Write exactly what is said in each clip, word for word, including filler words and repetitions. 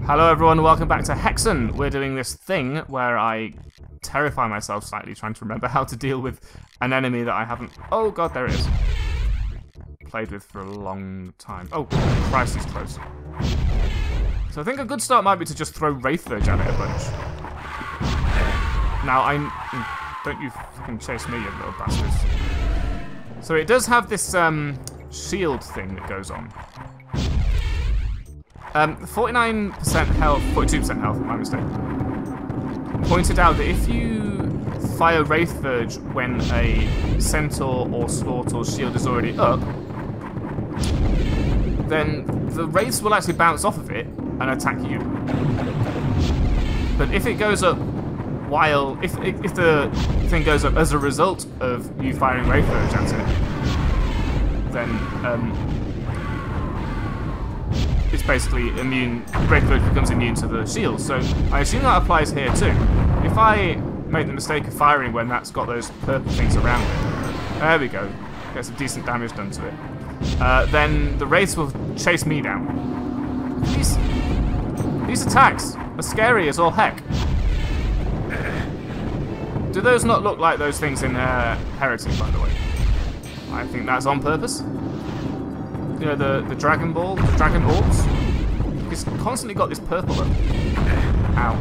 Hello everyone, welcome back to Hexen. We're doing this thing where I terrify myself slightly trying to remember how to deal with an enemy that I haven't... Oh god, there it is. Played with for a long time. Oh, Christ, he's close. So I think a good start might be to just throw Wraithverge at it a bunch. Now, I... Don't you fucking chase me, you little bastards. So it does have this um, shield thing that goes on. Um, forty-nine percent health, forty-two percent health, my mistake, pointed out that if you fire Wraithverge when a Centaur or Slaughter or shield is already up, then the Wraiths will actually bounce off of it and attack you. But if it goes up while, if, if the thing goes up as a result of you firing Wraithverge at it, then um, it's basically immune, Wraithverge becomes immune to the shield, so I assume that applies here too. If I make the mistake of firing when that's got those purple things around it, there we go, get some decent damage done to it, uh, then the Wraiths will chase me down. These, these attacks are scary as all heck. Do those not look like those things in uh, Heretic, by the way? I think that's on purpose. You know, the, the Dragon Ball, the Dragon Balls? It's constantly got this purple look. Ow.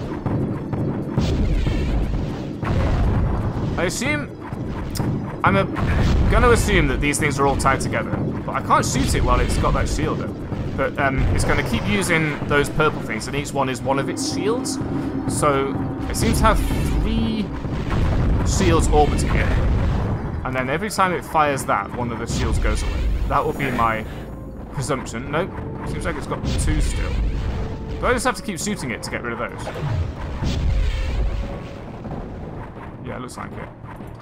I assume... I'm a, gonna assume that these things are all tied together, but I can't shoot it while it's got that shield up. But um, it's gonna keep using those purple things, and each one is one of its shields. So, it seems to have three shields orbiting it. And then every time it fires that, one of the shields goes away. That will be my presumption. Nope, seems like it's got two still. Do I just have to keep shooting it to get rid of those? Yeah, it looks like it.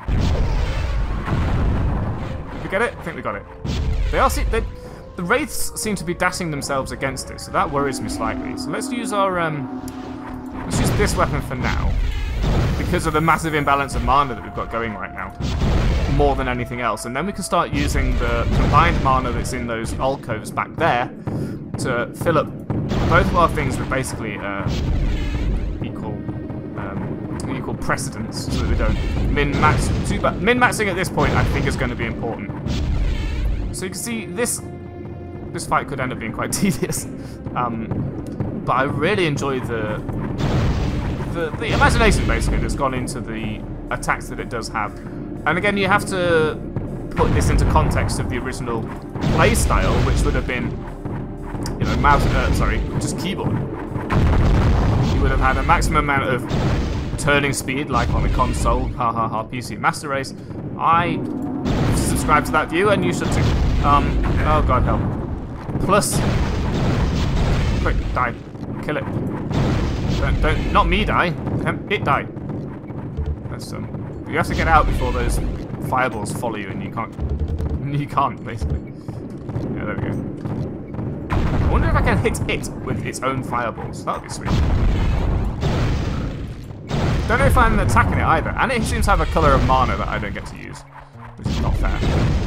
Did we get it? I think we got it. They are see they, the Wraiths seem to be dashing themselves against it, so that worries me slightly. So let's use our um, let's use this weapon for now, because of the massive imbalance of mana that we've got going right now. More than anything else, and then we can start using the combined mana that's in those alcoves back there to fill up both of our things with basically uh, equal um, equal precedence, so that we don't min-max too bad. Min-maxing at this point, I think, is going to be important. So you can see this this fight could end up being quite tedious, um, but I really enjoy the, the the imagination basically that's gone into the attacks that it does have. And again, you have to put this into context of the original play style, which would have been, you know, mouse, uh, sorry, just keyboard. You would have had a maximum amount of turning speed, like on the console, ha ha ha, P C Master Race. I subscribe to that view, and you should too. Um, oh god, help. Plus, quick, die, kill it. Don't, don't, not me die, it die. That's um. You have to get out before those fireballs follow you, and you can't. You can't, basically. Yeah, there we go. I wonder if I can hit it with its own fireballs. That would be sweet. Don't know if I'm attacking it either, and it seems to have a colour of mana that I don't get to use, which is not fair.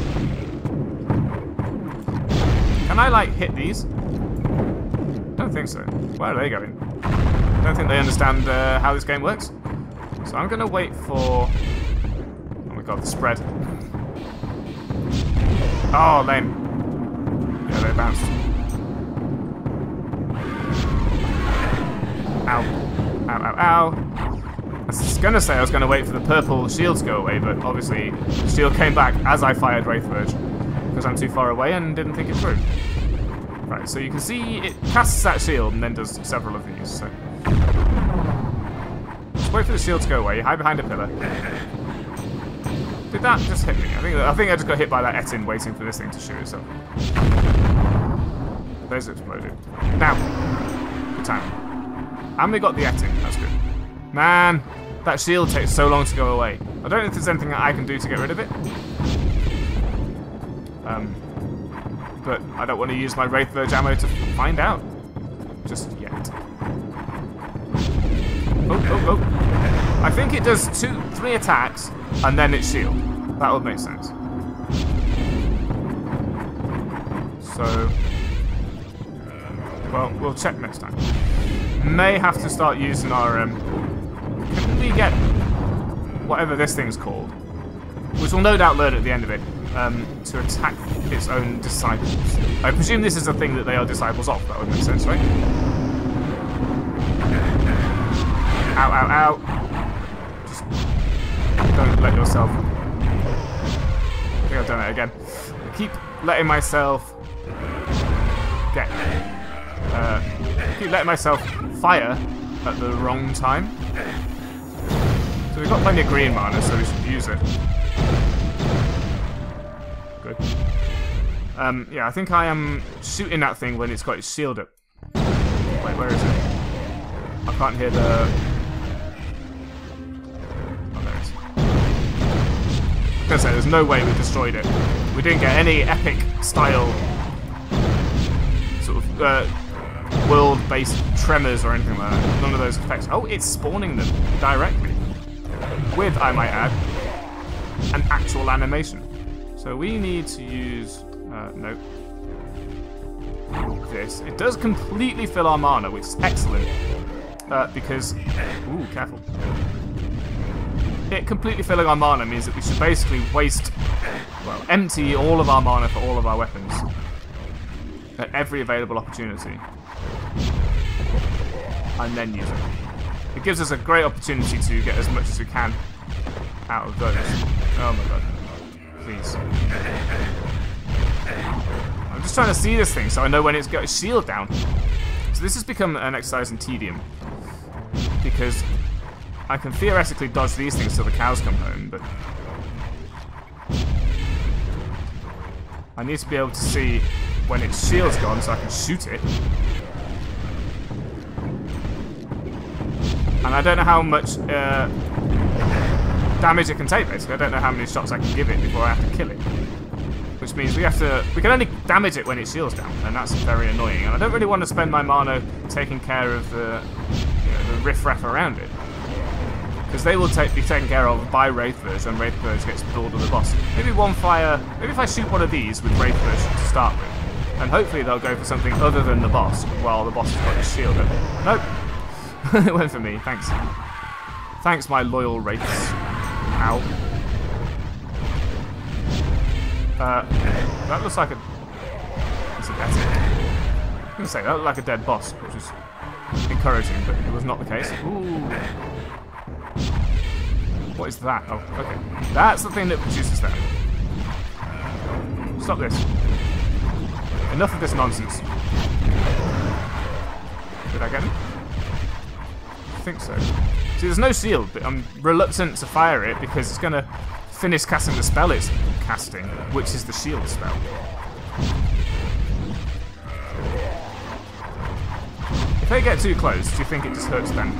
Can I, like, hit these? Don't think so. Where are they going? Don't think they understand uh, how this game works. So I'm gonna wait for... Oh my god, the spread. Oh, lame. Yeah, they bounced. Ow. Ow, ow, ow. I was gonna say I was gonna wait for the purple shield to go away, but obviously the shield came back as I fired Wraithverge, because I'm too far away and didn't think it through. Right, so you can see it casts that shield and then does several of these, so... Wait for the shield to go away. Hide behind a pillar. Did that just hit me? I think I think I just got hit by that Etin waiting for this thing to shoot itself. Those exploded. Now, good time. And we got the Etin. That's good. Man, that shield takes so long to go away. I don't know if there's anything that I can do to get rid of it. Um, but I don't want to use my Wraithverge ammo to find out just yet. Oh, oh, oh. I think it does two, three attacks, and then it's shield. That would make sense. So, well, we'll check next time. may have to start using our... Um, can we get whatever this thing's called? Which we'll no doubt learn at the end of it. Um, to attack its own disciples. I presume this is a thing that they are disciples of. That would make sense, right? Ow, ow, ow. Just don't let yourself... I think I've done it again. I keep letting myself get... Uh, keep letting myself fire at the wrong time. So we've got plenty of green mana, so we should use it. Good. Um, yeah, I think I am shooting that thing when it's got its shield up. Wait, where is it? I can't hear the... Oh, there it is. I was gonna say, there's no way we destroyed it. We didn't get any epic style sort of uh, world-based tremors or anything like that. None of those effects. Oh, it's spawning them directly. With, I might add, an actual animation. So we need to use, uh, nope, this. It does completely fill our mana, which is excellent, uh, because, ooh, careful. It completely filling our mana means that we should basically waste, well, empty all of our mana for all of our weapons at every available opportunity, and then use it. It gives us a great opportunity to get as much as we can out of those. Oh my god. Please. I'm just trying to see this thing so I know when it's got its shield down. So this has become an exercise in tedium. Because I can theoretically dodge these things till the cows come home, but I need to be able to see when its shield's gone so I can shoot it. And I don't know how much uh, damage it can take, basically. I don't know how many shots I can give it before I have to kill it. Which means we have to... We can only damage it when it shield's down, and that's very annoying. And I don't really want to spend my mana taking care of the, you know, the riff-raff around it. Because they will take, be taken care of by Wraith Verge, and Wraith Verge gets bored of the boss. Maybe one fire... Maybe if I shoot one of these with Wraith Verge to start with, and hopefully they'll go for something other than the boss, while the boss has got his shield up. Nope. It went for me, thanks. Thanks, my loyal Wraiths. Ow. Uh, that looks like a... It's a death. I was going to say, that looked like a dead boss, which is encouraging, but it was not the case. Ooh. What is that? Oh, okay. That's the thing that produces that. Stop this. Enough of this nonsense. Did I get him? I think so. See, there's no shield, but I'm reluctant to fire it because it's going to finish casting the spell it's casting, which is the shield spell. If they get too close, do you think it just hurts them?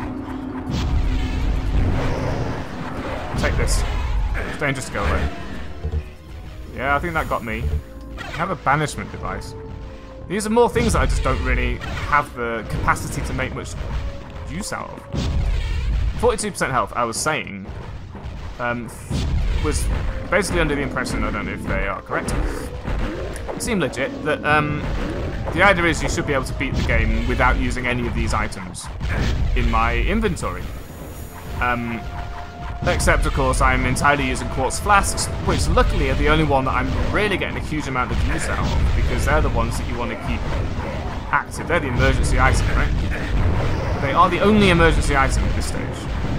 Take this. It's dangerous to go away. Yeah, I think that got me. I have a banishment device. These are more things that I just don't really have the capacity to make much use out of. forty-two percent health, I was saying, um, was basically under the impression, I don't know if they are correct, it seemed legit, that um, the idea is you should be able to beat the game without using any of these items in my inventory. Um, except, of course, I'm entirely using quartz flasks, which luckily are the only one that I'm really getting a huge amount of use out of, because they're the ones that you want to keep active. They're the emergency item, right? They are the only emergency item at this stage.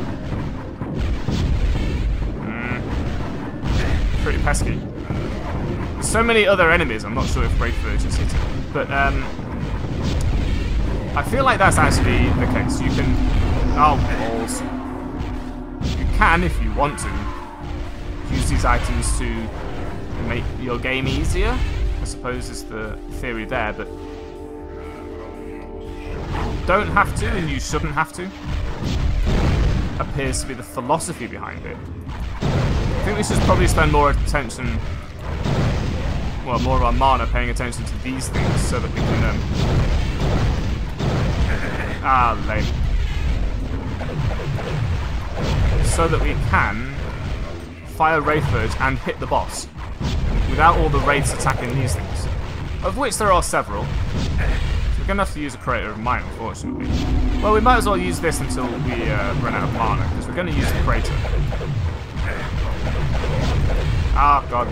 Mm. Pretty pesky. There's so many other enemies, I'm not sure if Wraith Verge is hitting. But, um... I feel like that's actually the case. You can... Oh, balls. You can, if you want to, use these items to make your game easier, I suppose is the theory there, but don't have to, and you shouldn't have to, appears to be the philosophy behind it. I think we should probably spend more attention, well, more of our mana paying attention to these things so that we can, um... Ah, lame. So that we can fire Wraith Verge and hit the boss without all the wraiths attacking these things, of which there are several. So we're going to have to use a Crater of Might, unfortunately. Well, we might as well use this until we uh, run out of mana, because we're going to use the Crater. Ah, God.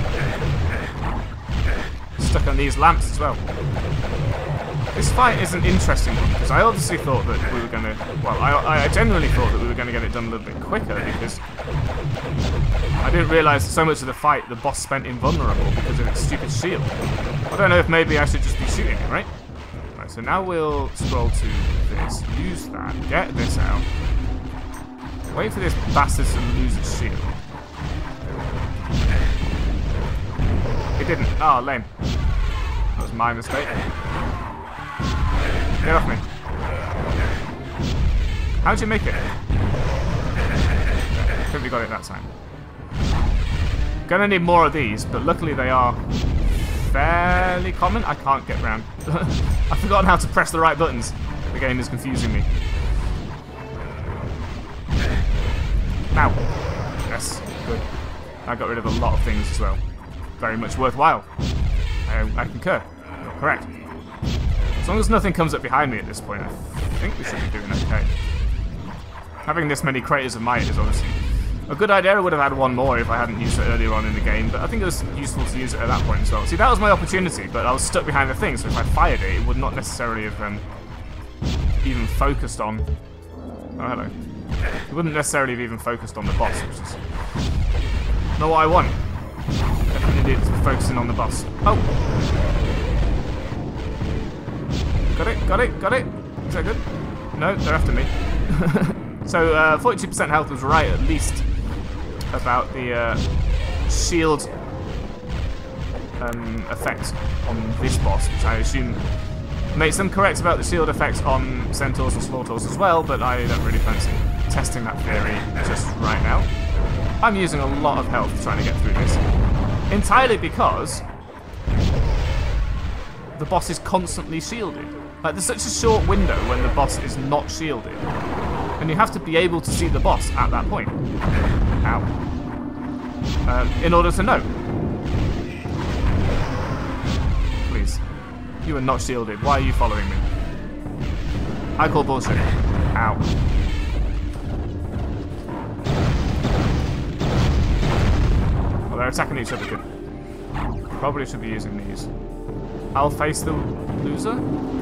Stuck on these lamps as well. This fight is an interesting one, because I obviously thought that we were going to... Well, I, I genuinely thought that we were going to get it done a little bit quicker, because I didn't realise so much of the fight the boss spent invulnerable because of its stupid shield. I don't know if maybe I should just be shooting it, right? Right, so now we'll scroll to this, use that, get this out. Wait for this bastard to lose its shield. It didn't. Oh, lame. That was my mistake. Get off me. How'd you make it? I think we got it that time. Gonna need more of these, but luckily they are fairly common. I can't get round. I've forgotten how to press the right buttons. The game is confusing me. Now. Yes, good. I got rid of a lot of things as well. Very much worthwhile. I, I concur. You're correct. As long as nothing comes up behind me at this point, I think we should be doing okay. Having this many Craters of Might is obviously a good idea. I would have had one more if I hadn't used it earlier on in the game, but I think it was useful to use it at that point as well. See, that was my opportunity, but I was stuck behind the thing, so if I fired it, it would not necessarily have um, even focused on... Oh, hello. It wouldn't necessarily have even focused on the boss, which is not what I want. Definitely need to be focusing on the boss. Oh! Got it, got it, got it. Is that good? No, they're after me. So, uh, forty-two percent health was right, at least, about the uh, shield um, effect on this boss, which I assume makes them correct about the shield effect on Centaurs and Slaughters as well, but I don't really fancy testing that theory just right now. I'm using a lot of health trying to get through this, entirely because the boss is constantly shielded. Like, there's such a short window when the boss is not shielded. And you have to be able to see the boss at that point. Ow. Um, in order to know. Please. You are not shielded. Why are you following me? I call bullshit. Ow. Well, they're attacking each other good. Probably should be using these. I'll face the loser.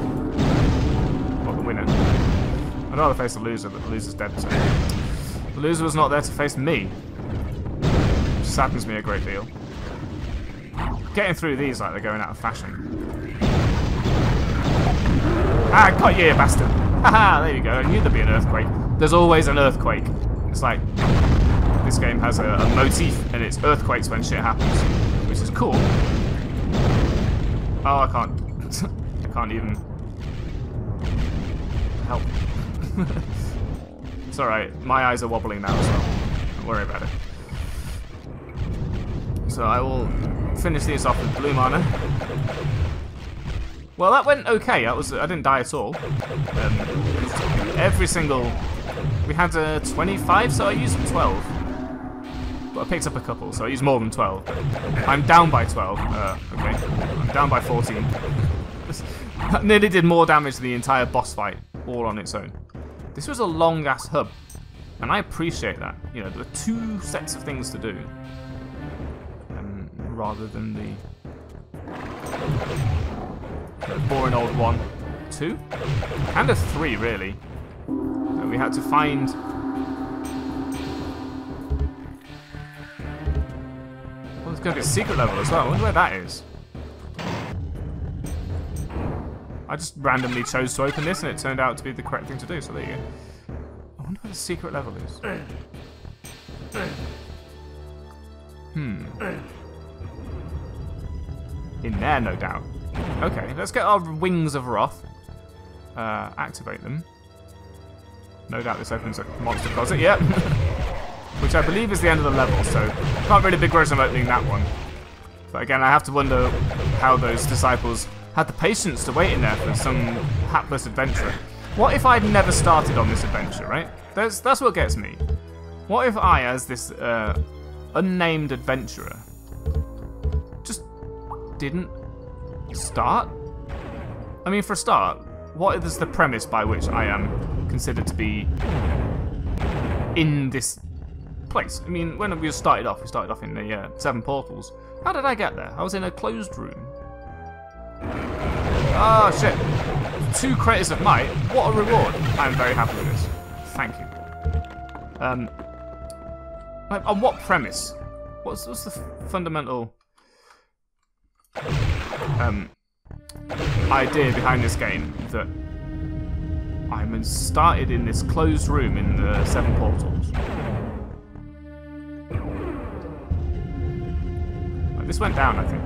Or the winner. I'd rather face the loser, but the loser's dead, so... The loser was not there to face me. Which saddens me a great deal. Getting through these like they're going out of fashion. Ah, got you, you bastard! Haha, there you go, I knew there'd be an earthquake. There's always an earthquake. It's like... This game has a, a motif, and it's earthquakes when shit happens. Which is cool. Oh, I can't... I can't even... help. It's alright, my eyes are wobbling now as well. Don't worry about it. So I will finish these off with blue mana. Well, that went okay. That was I didn't die at all. Um, every single... We had uh, twenty-five, so I used twelve. But I picked up a couple, so I used more than twelve. I'm down by twelve. Uh, okay. I'm down by fourteen. That nearly did more damage than the entire boss fight, all on its own. This was a long-ass hub, and I appreciate that. You know, there were two sets of things to do, um, rather than the, the boring old one. Two? And a three, really. So we had to find... Well, there's going to be a secret level as well. I wonder where that is. I just randomly chose to open this and it turned out to be the correct thing to do, so there you go. I wonder where the secret level is. Hmm. In there, no doubt. Okay, let's get our Wings of Wrath. Uh, activate them. No doubt this opens a monster closet, yep. Which I believe is the end of the level, so can't really begrudge them opening that one. But again, I have to wonder how those disciples had the patience to wait in there for some hapless adventurer. What if I'd never started on this adventure, right? That's, that's what gets me. What if I, as this uh, unnamed adventurer, just didn't start? I mean, for a start, what is the premise by which I am considered to be in this place? I mean, when we started off, we started off in the uh, Seven Portals. How did I get there? I was in a closed room. Oh, shit. Two craters of might. What a reward. I'm very happy with this. Thank you. Um, like, on what premise? What's, what's the fundamental um, idea behind this game that I'm started in this closed room in the Seven Portals? Like, this went down, I think.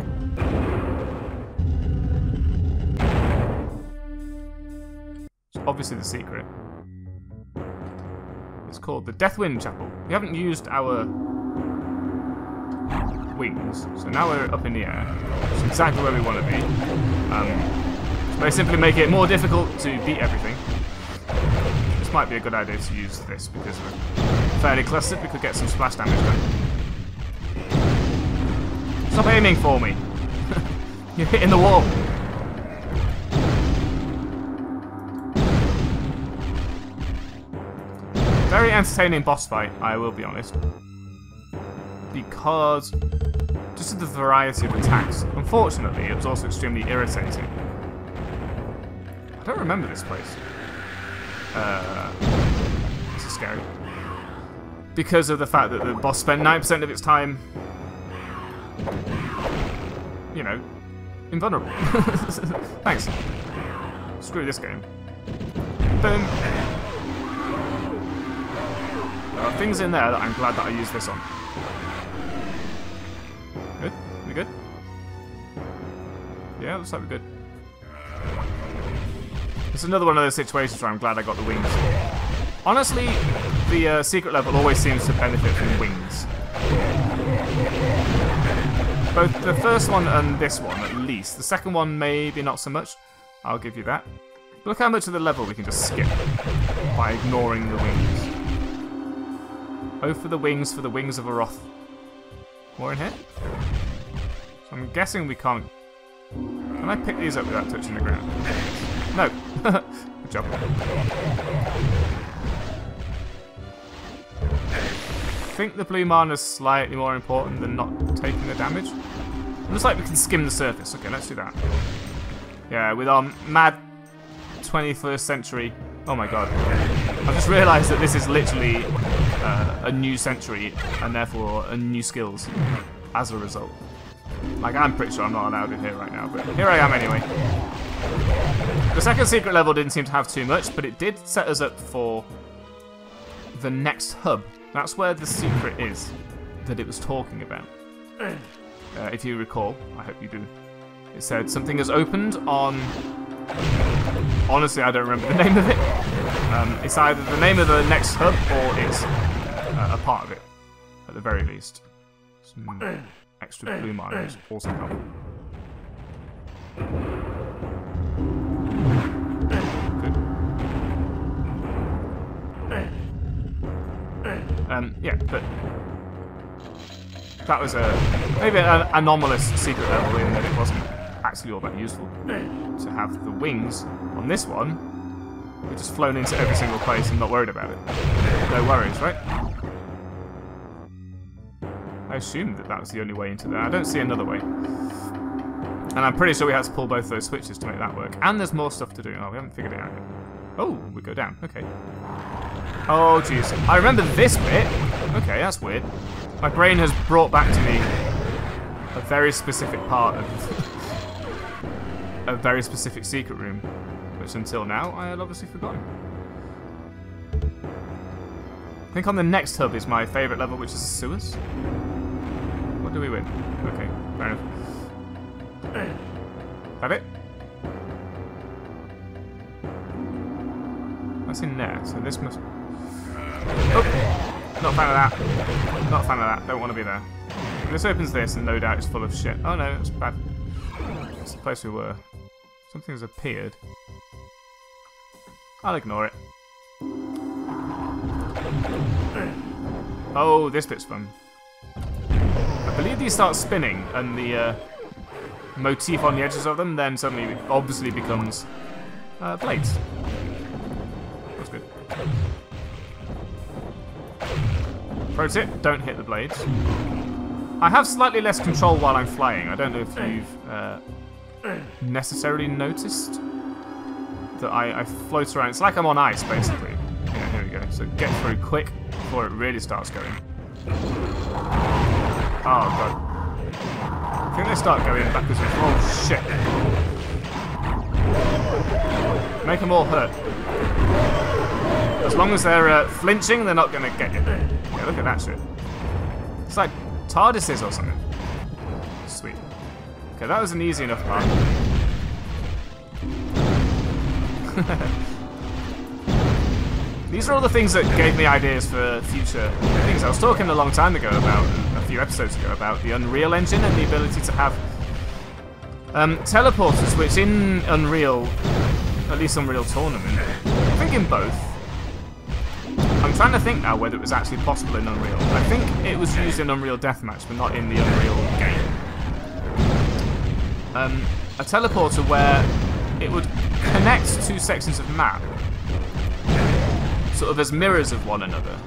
It's obviously the secret. It's called the Deathwind Chapel. We haven't used our wings, so now we're up in the air. It's exactly where we want to be. Um, they simply make it more difficult to beat everything. This might be a good idea to use this because we're fairly clustered. We could get some splash damage done. Stop aiming for me. You're hitting the wall. Very entertaining boss fight, I will be honest. Because just of the variety of attacks. Unfortunately, it was also extremely irritating. I don't remember this place. Uh, this is scary. Because of the fact that the boss spent nine percent of its time, you know, invulnerable. Thanks. Screw this game. Boom. There are things in there that I'm glad that I used this on. Good? We good? Yeah, looks like we're good. It's another one of those situations where I'm glad I got the wings. Honestly, the uh, secret level always seems to benefit from wings. Both the first one and this one, at least. The second one, maybe not so much. I'll give you that. Look how much of the level we can just skip by ignoring the wings. Oh, for the wings, for the wings of Aroth. More in here? So I'm guessing we can't... Can I pick these up without touching the ground? No. Good job. I think the blue mana is slightly more important than not taking the damage. It looks like we can skim the surface. Okay, let's do that. Yeah, with our mad twenty-first century... Oh my god. I just realised that this is literally uh, a new century, and therefore a new skills as a result. Like, I'm pretty sure I'm not allowed in here right now, but here I am anyway. The second secret level didn't seem to have too much, but it did set us up for the next hub. That's where the secret is that it was talking about. Uh, if you recall, I hope you do. It said something has opened on... Honestly, I don't remember the name of it. Um, it's either the name of the next hub or it's uh, a part of it, at the very least. Some extra blue mana is also helpful. Good. Um, yeah, but that was a maybe an anomalous secret level in that it wasn't actually all that useful to have the wings on this one. We've just flown into every single place and not worried about it. No worries, right? I assumed that that was the only way into there. I don't see another way. And I'm pretty sure we had to pull both those switches to make that work. And there's more stuff to do. Oh, we haven't figured it out yet. Oh, we go down. Okay. Oh, jeez. I remember this bit. Okay, that's weird. My brain has brought back to me a very specific part of a very specific secret room, which until now I had obviously forgotten. I think on the next hub is my favourite level, which is the sewers. What do we win? Okay, fair enough. That it? That's in there, so this must... Oh! Not a fan of that. Not a fan of that. Don't want to be there. If this opens this, and no doubt it's full of shit. Oh no, it's bad. It's the place we were. Something's appeared. I'll ignore it. Oh, this bit's fun. I believe these start spinning, and the uh, motif on the edges of them, then suddenly it obviously becomes uh, blades. That's good. Pro tip, don't hit the blades. I have slightly less control while I'm flying. I don't know if you've uh, necessarily noticed that I, I float around. It's like I'm on ice, basically. Yeah, here we go. So get through quick before it really starts going. Oh, God. I think they start going backwards. Oh, shit. Make them all hurt. As long as they're uh, flinching, they're not going to get you. Yeah, look at that shit. It's like TARDISes or something. Sweet. Okay, that was an easy enough part. These are all the things that gave me ideas for future things. I was talking a long time ago about, a few episodes ago, about the Unreal Engine and the ability to have um, teleporters, which in Unreal, at least Unreal Tournament, I think in both. I'm trying to think now whether it was actually possible in Unreal. I think it was used in Unreal Deathmatch, but not in the Unreal game. Um, a teleporter where it would connect two sections of map, sort of as mirrors of one another.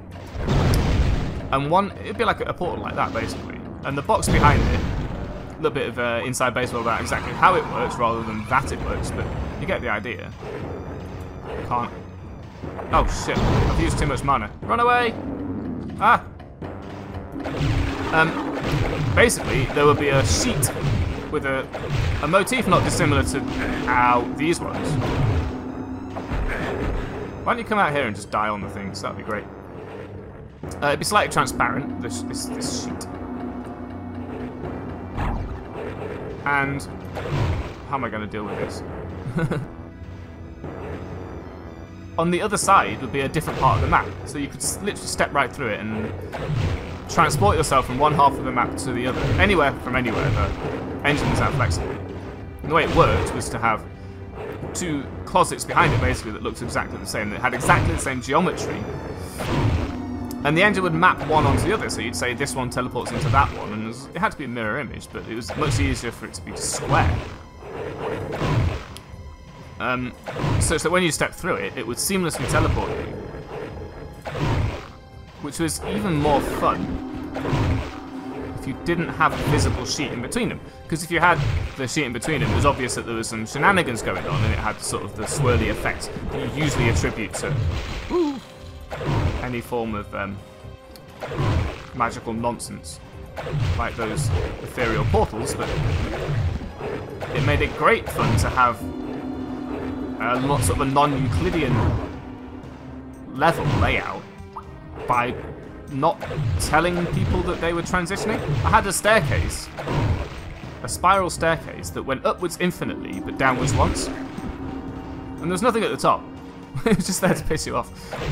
And one, it'd be like a portal like that, basically. And the box behind it, a little bit of uh, inside baseball about exactly how it works rather than that it works, but you get the idea. Can't. Oh shit, I've used too much mana. Run away! Ah! Um, basically, there would be a sheet with a, a motif not dissimilar to how these ones. Why don't you come out here and just die on the things? That'd be great. Uh, it'd be slightly transparent, this, this, this sheet. And how am I going to deal with this? On the other side would be a different part of the map, so you could literally step right through it and transport yourself from one half of the map to the other. Anywhere from anywhere, the engine was that flexible. And the way it worked was to have two closets behind it, basically, that looked exactly the same, that had exactly the same geometry. And the engine would map one onto the other, so you'd say this one teleports into that one, and it, was, it had to be a mirror image, but it was much easier for it to be square. Um, such that when you step through it, it would seamlessly teleport you. Which was even more fun if you didn't have a visible sheet in between them. Because if you had the sheet in between them, it was obvious that there was some shenanigans going on, and it had sort of the swirly effect that you usually attribute to woo, any form of um, magical nonsense, like those ethereal portals. But it made it great fun to have a lot sort of a non-Euclidean level layout by not telling people that they were transitioning. I had a staircase, a spiral staircase that went upwards infinitely but downwards once, and there was nothing at the top. It was just there to piss you off.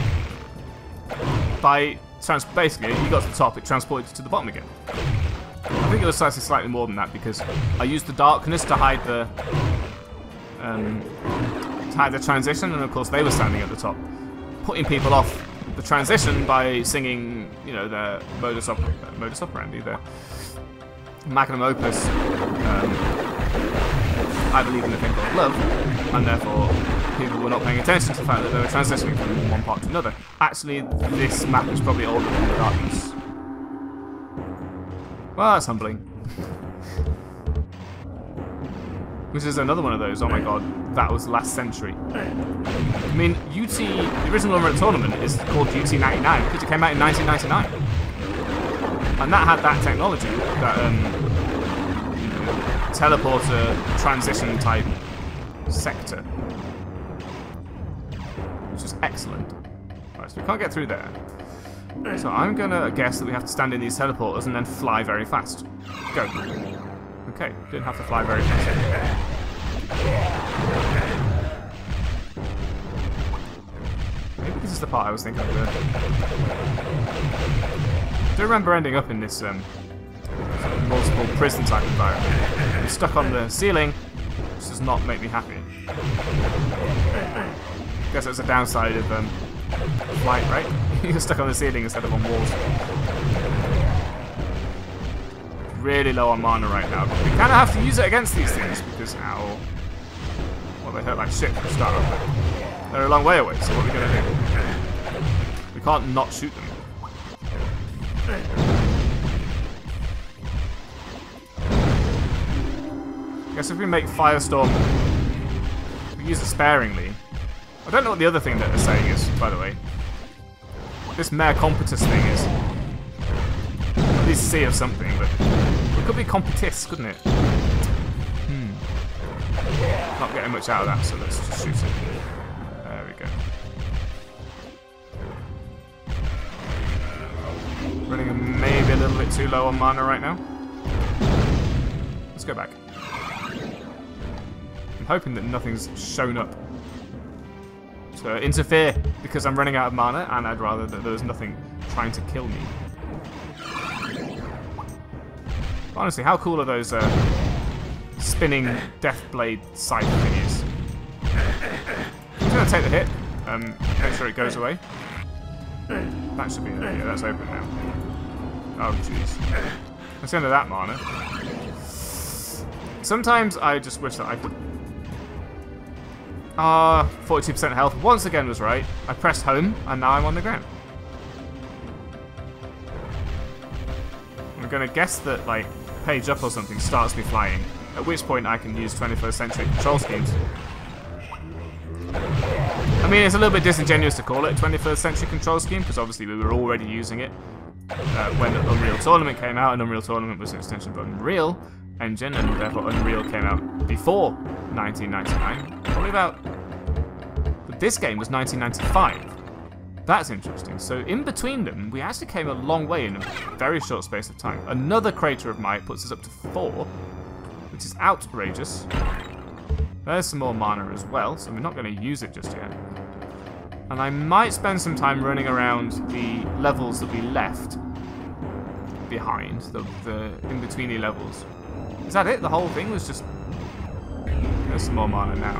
By trans basically, you got to the top, it transported you to the bottom again. I think it was slightly slightly more than that because I used the darkness to hide the um, to hide the transition, and of course they were standing at the top, putting people off the transition by singing, you know, their modus, op modus operandi, their magnum opus, um, I believe in a thing called love, and therefore people were not paying attention to the fact that they were transitioning from one part to another. Actually, this map is probably older than the darkness. Well, that's humbling. Which is another one of those, oh my god, that was last century. I mean, U T, the original Unreal Tournament is called U T ninety-nine because it came out in nineteen ninety-nine. And that had that technology, that um, teleporter transition type sector. Which is excellent. Right, so we can't get through there. So I'm gonna guess that we have to stand in these teleporters and then fly very fast. Go. Okay, didn't have to fly very fast. Maybe this is the part I was thinking of. I do remember ending up in this um, sort of multiple prison type environment. I'm stuck on the ceiling, which does not make me happy. Guess that's a downside of um, flight, right? You're stuck on the ceiling instead of on walls. really low on mana right now. But we kind of have to use it against these things because, ow. Well, they hurt like shit for a start. They're a long way away, so what are we going to do? We can't not shoot them. I guess if we make Firestorm, we use it sparingly. I don't know what the other thing that they're saying is, by the way. This Mare Competus thing is at least C of something, but it could be Competis, couldn't it? Hmm. Not getting much out of that, so let's just shoot it. There we go. Running maybe a little bit too low on mana right now. Let's go back. I'm hoping that nothing's shown up to interfere because I'm running out of mana, and I'd rather that there was nothing trying to kill me. Honestly, how cool are those uh, spinning Deathblade scythe thingies? I'm going to take the hit, um, make sure it goes away. That should be there. Yeah, that's open now. Oh, jeez. That's the end of that mana. Sometimes I just wish that I could... Ah, uh, forty-two percent health once again was right. I pressed home, and now I'm on the ground. I'm gonna guess that, like, page up or something starts me flying, at which point I can use twenty-first century control schemes. I mean, it's a little bit disingenuous to call it a twenty-first century control scheme, because obviously we were already using it uh, when Unreal Tournament came out, and Unreal Tournament was an extension of Unreal Engine, and therefore Unreal came out before nineteen ninety-nine. Probably about... But this game was nineteen ninety-five. That's interesting. So in between them, we actually came a long way in a very short space of time. Another Crater of Might puts us up to four, which is outrageous. There's some more mana as well, so we're not going to use it just yet. And I might spend some time running around the levels that we left behind, the, the in-betweeny levels. Is that it? The whole thing was just... There's some more mana now.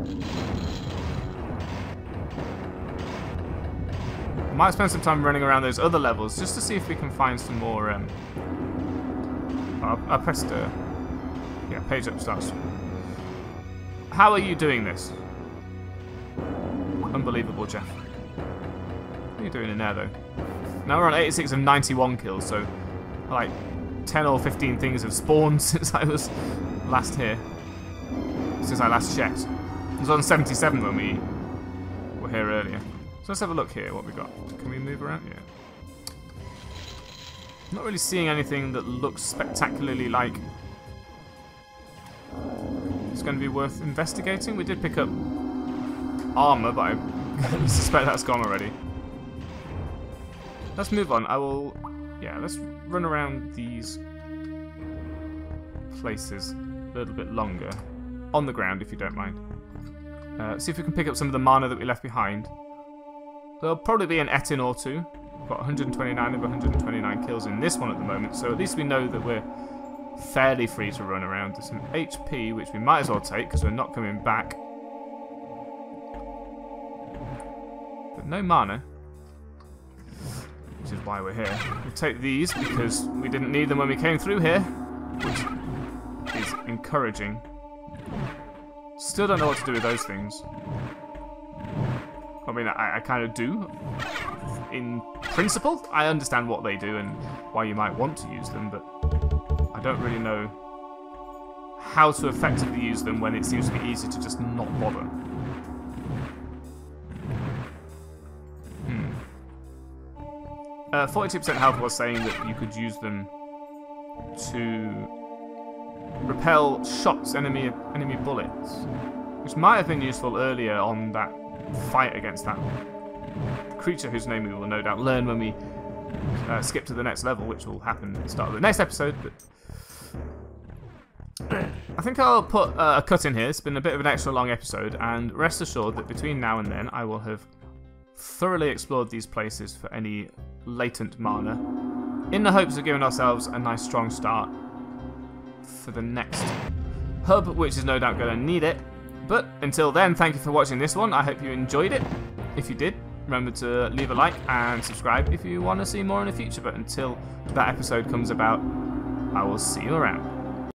I might spend some time running around those other levels just to see if we can find some more... Um... Oh, I pressed... Uh... Yeah, page up starts. How are you doing this? Unbelievable, Jeff. What are you doing in there, though? Now we're on eighty-six and ninety-one kills, so... Like... ten or fifteen things have spawned since I was last here. Since I last checked. I was on seventy-seven when we were here earlier. So let's have a look here, what we got. Can we move around? Yeah. Not really seeing anything that looks spectacularly like it's going to be worth investigating. We did pick up armor, but I suspect that's gone already. Let's move on. I will... Yeah, let's run around these places a little bit longer. On the ground, if you don't mind. Uh, see if we can pick up some of the mana that we left behind. There'll probably be an Etin or two. We've got one hundred twenty-nine of one hundred twenty-nine kills in this one at the moment, so at least we know that we're fairly free to run around. There's some H P, which we might as well take, because we're not coming back. But no mana. Which is why we're here. We'll take these because we didn't need them when we came through here, which is encouraging. Still don't know what to do with those things. I mean, I, I kind of do. In principle, I understand what they do and why you might want to use them, but I don't really know how to effectively use them when it seems to be easy to just not bother. Hmm. Uh, forty-two percent health was saying that you could use them to repel shots, enemy enemy bullets, which might have been useful earlier on that fight against that creature whose name we will no doubt learn when we uh, skip to the next level, which will happen at the start of the next episode. But I think I'll put uh, a cut in here. It's been a bit of an extra long episode, and rest assured that between now and then I will have thoroughly explored these places for any latent mana, in the hopes of giving ourselves a nice strong start for the next hub, which is no doubt going to need it. But until then, thank you for watching this one. I hope you enjoyed it. If you did, remember to leave a like and subscribe if you want to see more in the future. But until that episode comes about, I will see you around.